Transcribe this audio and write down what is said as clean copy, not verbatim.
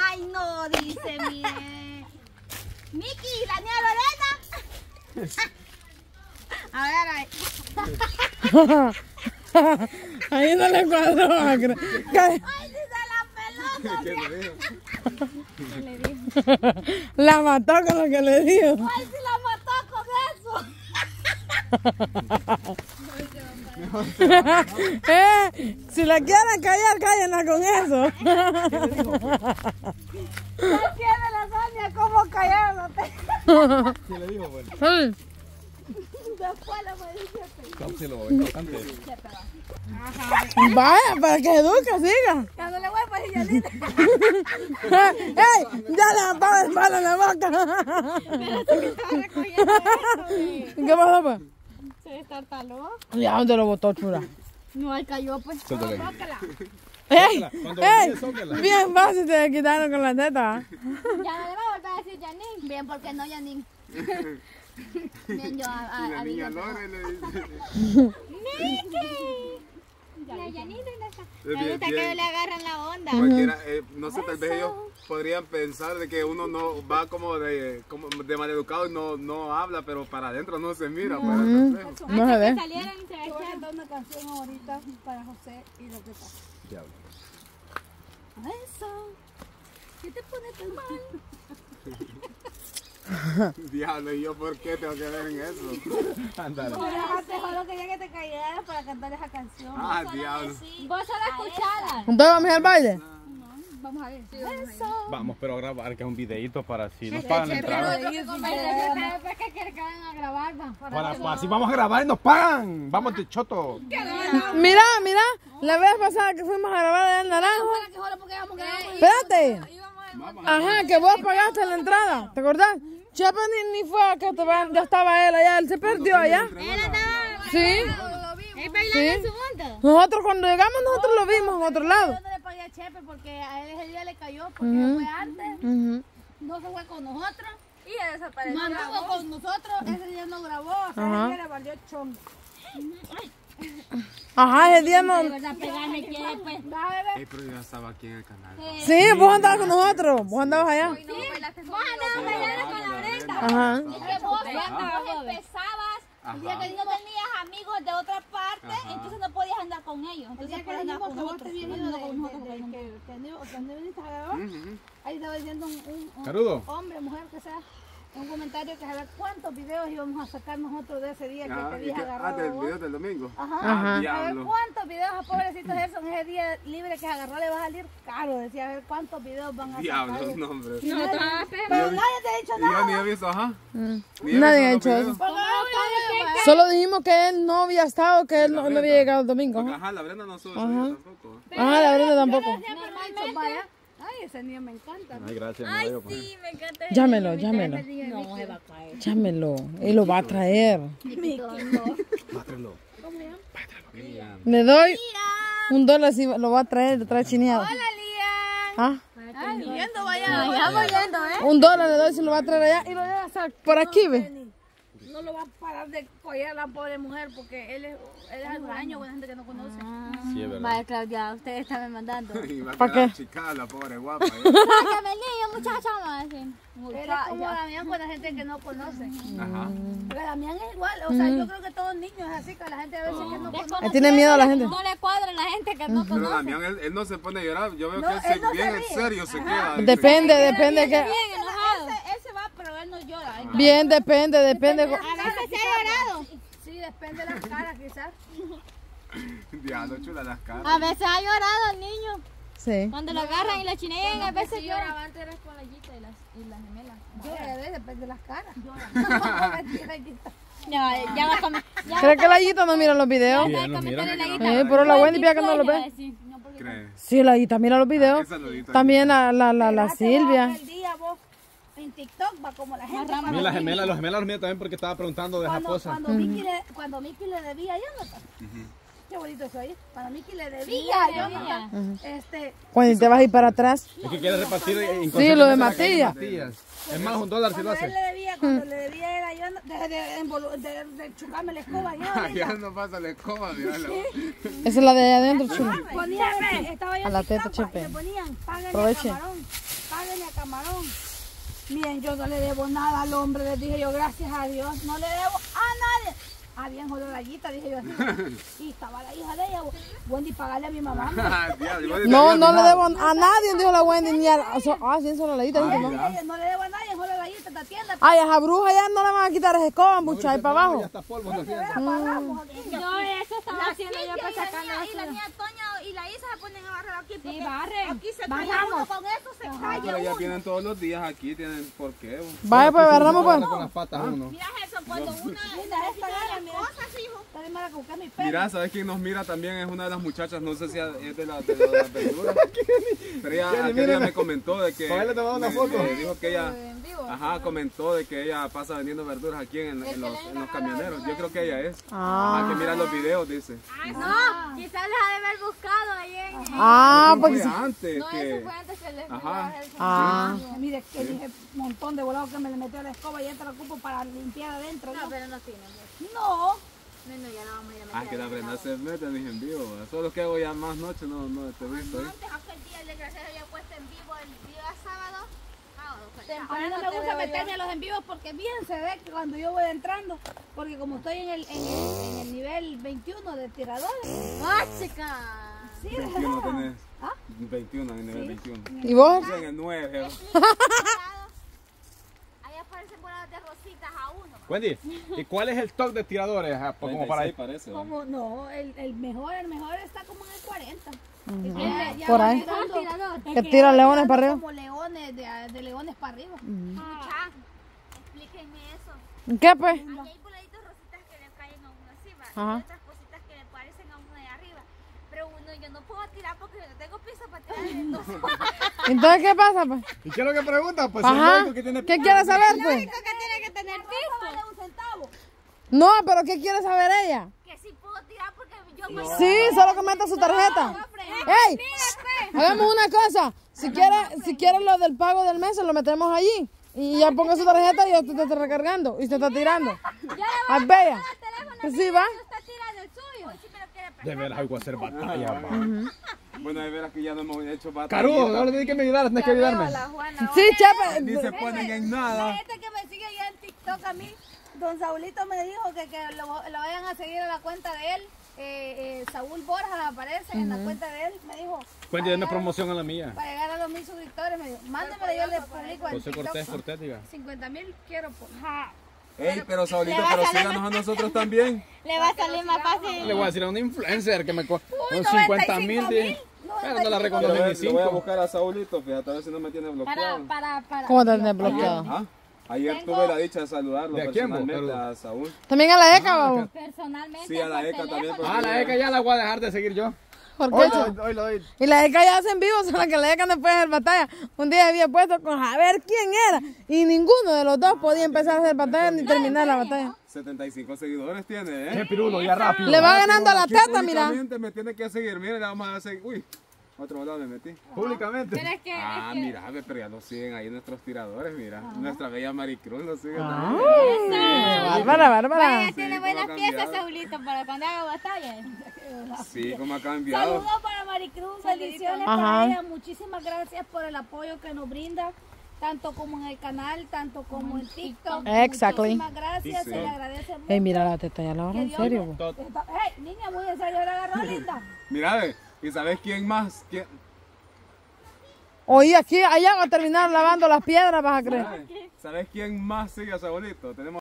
Ay, no, dice, mire. Miki, la niña Lorena. A ver, ahí. Ahí no le cuadró. Ay, dice la pelota. ¿Qué le dijo? ¿Qué le dijo? La mató con lo que le dijo. Ay, si la mató con eso. Si la quieren callar, cállenla con eso. No tiene la Sonia cómo callándote. ¿Qué le dijo, bueno? Después le voy a decir. Cápselo, importante. Vaya, para que eduque, siga. Cuando le voy a decir Yanita. ¡Ey! Ya le apagó el palo en la boca. Pero tú que estás recogiendo eso, ¿Qué pasó, pues? se destartaló. Ya, ¿dónde lo botó, chula? No, ahí cayó, pues. Suéltale. Tócala. ¡Ey! Cuando ¡Ey! lo sóquela. Bien fácil te quitaron con la teta. Ya no le va a volver a decir Janine. Bien, porque no, Janine. Bien, yo a La niña Lore le dice. Miki. La Janine no está. Me gusta que le agarran la onda. Cualquiera, no sé, tal vez ellos podrían pensar de que uno no va como de maleducado y no habla, pero para adentro no se mira. Para el reflejo. No se ve. Salieron y se Voy a echaron. cantar una canción ahorita para José y lo que pasa. Diablo. Eso. ¿Qué te pone tan mal? Diablo, ¿y yo por qué tengo que ver en eso? Ándale. Solo quería que te callaras para cantar esa canción. Ah, diablo. Vos solo escuchadas. ¿Entonces vamos a ir al baile? Vamos a ver. Vamos, pero a grabar, que es un videito para si nos pagan la entrada. ¿Para qué quiere que vayan a grabar? Va? Si vamos a grabar y nos pagan. Vamos de choto. Mira, la vez pasada que fuimos a grabar allá en Naranjo. Espérate. Ajá, que vos pagaste la entrada, ¿te acordás? Chepe ni fue a que ya estaba él allá, él se perdió allá. Sí. ¿Él bailando Sí. en su mundo? Nosotros cuando llegamos, nosotros lo vimos en otro lado. Yo no le pagué a Chepe porque a él ese día le cayó porque fue antes. Ujú. No se fue con nosotros. Y él desapareció. No anduvo con nosotros. Ese día no grabó. O sea, Ajá. ese día le valió chon. Ajá, ese día no. De verdad, pegarme quiere, pues. Va, bebé. Pero yo ya estaba aquí en el canal. Sí, vos andabas con nosotros, vos andabas allá. Vos andabas bailando con la Brenda. Ajá. Es que vos empezabas, el día que no tenías amigos de otra parte, entonces no podías andar con ellos. El Entonces día que podías andar dijimos con que vos nosotros. te vienes No, con nosotros, que viniste a grabar, ahí estaba diciendo un Saludo. hombre, mujer, que sea, un comentario que saber cuántos videos íbamos a sacar nosotros de ese día que te dije agarrado. del a vos. video del domingo. Ajá. Ajá. A ver Diablo. cuántos videos a pobrecito Gerson ese día libre que agarró le va a salir caro. Decía, a ver cuántos videos van a sacar. Diablo, no, hombre. Pero nadie te ha dicho Y yo nada. ni he visto, ajá. Nadie ha hecho eso. Solo dijimos que él no había estado, que él no había llegado el domingo. Ajá, Ajá, la Brenda no sube video tampoco. Ajá, la Brenda tampoco. Normalmente. Vaya. Ay, ese niño me encanta. Ay, gracias. Ay, sí, me encanta. Llámelo. No, se va a caer. Llámelo. Él lo va a traer. Pátrenlo. Le doy $1 si lo va a traer, lo trae chineado. Hola, Lía. ¿Ah? Yendo, vaya. Ya voy yendo, ¿eh? $1 le doy si lo va a traer allá y lo lleva hasta por aquí, ve. No lo va a parar de collar a la pobre mujer porque él es algo buena gente que no conoce. Sí, es verdad. Vaya, Claudia, ustedes están mandando. Y va a ¿Para quedar qué? chica la pobre guapa. Sácame el niño, muchacha, más. Él es como Damián con la gente que no conoce. Ajá. Pero Damián es igual, o sea, yo creo que todo niño es así, que la gente a veces que no conoce. Él tiene miedo a la gente. No le cuadra a la gente que no Pero conoce. Damián, él no se pone a llorar. Yo veo No, que él él no bien se en ríe. serio se queda. Depende que. Bien enojado. Él se va, pero él no llora. Bien, depende. A veces se ha llorado. Sí, depende de las caras quizás. Diablo, chula las caras. A veces ha llorado el niño. Sí. Cuando lo agarran y lo chinean, a veces llora. Antes eras con la Yita y las gemelas. Llora, depende de las caras. Llora. Ya va a comer. ¿Crees que la Guita no mira los videos? Ya va a comentarle la guita. Pero la Wendy pía que no lo ve. ¿Crees? Sí, la Guita mira los videos. Saludito. También la Silvia. El día vos en TikTok va como la gente. Mira las gemelas, los gemelos míos también porque estaba preguntando de Japosa. Cuando Miki le debía a Jonathan. Qué bonito eso ahí. Cuando Miki le debía a Jonathan. Cuando te vas a ir para atrás. Es que quiere repartir Sí, lo de Matías. Es más, $1 si lo Cuando hace. él le debía, cuando le debía era Jonathan, de chuparme la escoba. Ya no pasa la escoba, míralo. Esa es la de allá adentro, chulo. Ponía, estaba yo A la en teta, TikTok, Chepe. le ponían, págale Aproveche. camarón. páguenle a Camarón. Miren, yo no le debo nada al hombre, les dije yo, gracias a Dios, no le debo a nadie. Ah, bien, jodió la guita, dije yo así. Y estaba la hija de ella, Wendy, pagarle a mi mamá. No, no le debo a nadie, dijo la Wendy, ni a... sí, solo la guita. No le debo a nadie, jodió la guita, esta tienda. Ay, a esa bruja ya no le van a quitar esa escoba, muchacha, ahí para abajo. Ya está polvo. No, eso estaba haciendo yo para sacar la y la niña Toña y la Isa se ponen a barrer aquí. Sí, barren. Aquí se cae uno, con eso se cae Pero ya uno. vienen todos los días aquí, tienen por qué. Vaya, pues, agarramos, pues. Con las patas uno. Mira eso, cuando uno Mira, esta gana, mira. Está de mala con que mi perro. Mira, ¿sabes quién nos mira también? Es una de las muchachas, no sé si es de las verduras. Pero ella aquel día me comentó de que... Para él le tomaba una foto. me dijo que ella... Ajá, comentó de que ella pasa vendiendo verduras aquí en los camioneros. Yo creo que ella es. Ah. Que mira los videos, dice. no, quizás les ha de haber buscado ahí en... Ah, Eso porque... fue antes No, que... eso fue antes que les Ajá. Ah. Mire, que dije un montón de volados que me le metió la escoba y ya te la ocupo para limpiar adentro. No, ¿no? pero no tiene mucho. No. No, ya la vamos a ir a meter. Ah, que la Brenda se mete, dije en vivo. Eso es lo que hago ya más noche, no te he visto ahí. Antes, aquel día, el desgraciado había puesto en vivo el día sábado. A mí no me gusta meterme a los en vivos porque bien se ve que cuando yo voy entrando, porque como estoy en el nivel 21 de tiradores. ¡Ah, chica! Sí, 21 tenés. ¿Ah? 21, en el nivel 21. ¿Y vos? Yo en el 9. Ahí aparecen voladas de rositas a uno. Wendy, ¿y cuál es el top de tiradores? Ajá, como para ir. parece. Como no, el mejor está como en el 40. Ya Por va ahí. tirando- Tirador. Que tira leones para arriba. Como leones, de leones para arriba. Mucha, explíquenme eso. ¿Qué, pues? Aquí hay voladitos rositas que le caen a uno así, ¿va? Ajá. Y otras cositas que le parecen a uno de arriba. Pero uno, yo no puedo tirar porque yo no tengo piso para tirar. Entonces, Entonces, ¿qué pasa, pues? ¿Y qué es lo que pregunta? Pues Ajá. el que tiene... ¿Qué quieres saber, pues? que tiene que tener piso. Vale un centavo. No, pero ¿qué quiere saber ella? Que sí puedo tirar porque yo me... Sí, solo que meta su tarjeta. ¡Ey! Hagamos una cosa. Si quiere lo del pago del mes, se lo metemos allí. Y ya ponga su tarjeta y usted está recargando. Y usted está tirando. ¡Ay, bella! Pues sí, va. Está tirando el suyo. Sí, pero quiere De veras, hay que hacer batalla, va. Bueno, de veras que ya no hemos hecho batalla. Carudo, no le tienes que me ayudar, tienes que ayudarme. Sí, chepe. Ni se ponen en nada. Este que me sigue ya en TikTok a mí, don Saulito me dijo que lo vayan a seguir a la cuenta de él. Saúl Borja aparece en la cuenta de él. Me dijo, Wendy, denme promoción a la mía. para llegar a los 1000 suscriptores, me dijo, mándemelo, yo le publico en José TikTok. Cortés, diga. 50,000 quiero por... Ey, pero Saulito, pero síganos a nosotros también. Le va a salir más fácil. Le voy a decir a un influencer que me con 50,000. 95,000. Pero no la recomiendo Lo voy a 25. buscar a Saulito, fíjate a ver si no me tiene bloqueado. Para. ¿Cómo te tienes bloqueado? Ajá. Ayer tuve la dicha de saludarlo ¿De quién, vos? personalmente a Saúl. También a la ECA, babo. Personalmente. Sí, a la ECA también. porque- Ah, la ECA ya la voy a dejar de seguir yo. ¿Por Hoy qué? lo doy. Y la ECA ya hacen vivo, solo que la ECA después de hacer batalla. Un día había puesto con a ver quién era. Y ninguno de los dos podía empezar a hacer batalla ni terminar la batalla. 75 seguidores tiene, Qué ¿eh? pirulo, ya rápido. Le va ganando a la Aquí teta, mira. públicamente me tiene que seguir. Mire, le vamos a seguir. Uy, otro lado me metí. Públicamente. Es que, Ah, mira, pero ya lo siguen ahí nuestros tiradores, mira. Nuestra bella Maricruz lo sigue Ah. también. Bárbara. ella tiene Sí, buenas cómo ha piezas, cambiado. Saulito, para cuando haga batalla. Sí, como ha cambiado. Saludos para Maricruz, bendiciones Ajá. para ella. Muchísimas gracias por el apoyo que nos brinda, tanto como en el canal, tanto como en TikTok. Exactly. Muchísimas gracias, Sí, se sí. le agradece mucho. Ey, mira la teta, ya la agarró Que en Dios serio, me- bo. Ey, niña, muy en serio, la agarró linda. Mira, ve, ¿y sabes quién más? Oye, aquí, allá va a terminar lavando las piedras, vas a creer. ¿Sabes quién más sigue a Saulito? Tenemos